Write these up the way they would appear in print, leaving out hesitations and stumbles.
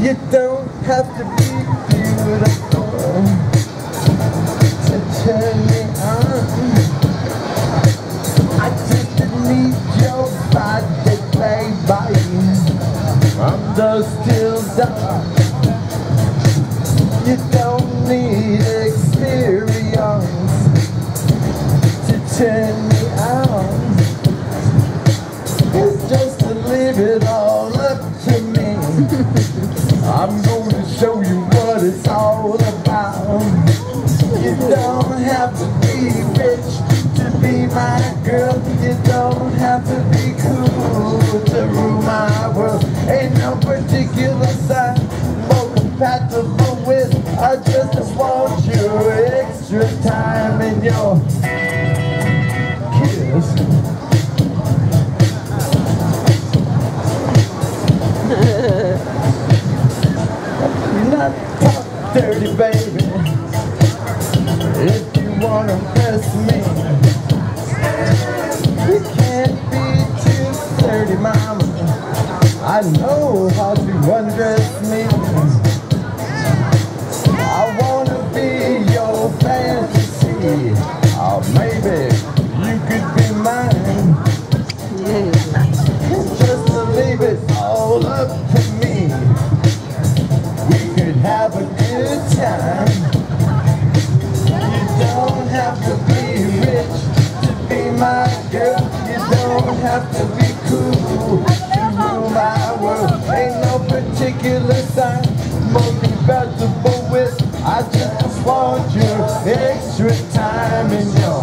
You don't have to be beautiful to turn me on. I just need your body, baby. I'm just still dark. You don't need experience to turn me on. It's just to leave it all up to me. I'm going to show you what it's all about. You don't have to be rich to be my girl. You don't have to be cool to rule my world. Ain't no particular sign more compatible with. I just want your extra time and your kiss. Not talk dirty, baby, if you wanna impress me. You can't be too dirty, mama. I know how to undress me. I wanna be your fantasy. Or maybe you could be mine. Just to leave it all up to me. Have a good time. You don't have to be rich to be my girl. You don't have to be cool to rule my world. Ain't no particular sign more compatible with. I just want your extra time and your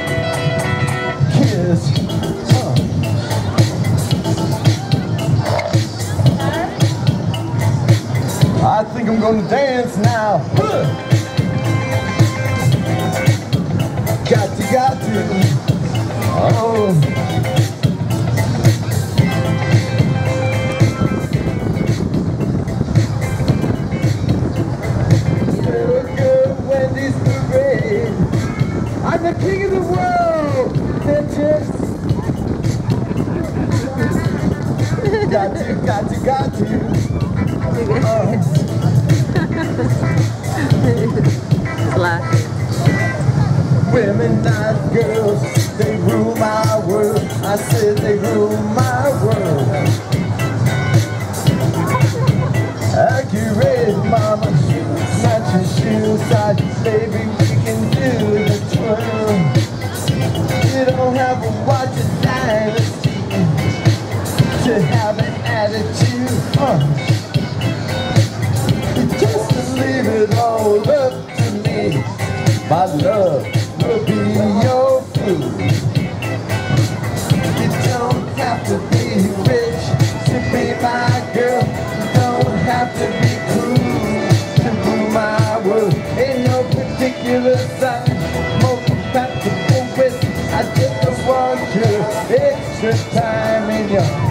kiss. I think I'm gonna dance now. Got to. Oh. Good Wendy's parade. I'm the king of the world. Got to. Women, not girls, they rule my world. I said they rule my world. Accurate, mama, not your shoes, baby, we can do the twirl. You don't have to watch a dynasty to have an attitude. Just to leave it all up to me. My love will be your food. You don't have to be rich to be my girl. You don't have to be cool to rule my world. Ain't no particular sign more compatible with. I just want your extra time in your